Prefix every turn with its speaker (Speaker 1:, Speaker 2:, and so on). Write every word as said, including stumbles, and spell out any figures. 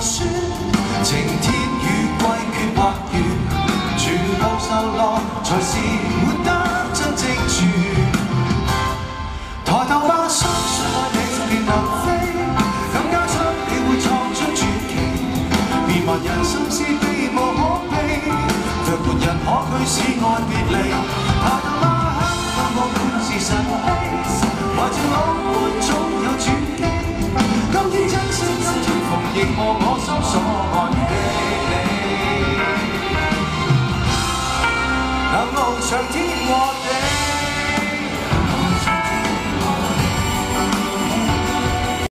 Speaker 1: 說，晴天雨季決或圓，全部受落才是活得真正全。抬頭吧，相信愛你便能飛，更加出你會創出傳奇。別問人生是避無可避，若沒人可驅使愛別離。抬頭吧，黑暗我滿是神秘，懷着樂觀總有轉機。今天真心真情奉迎和我心所愛。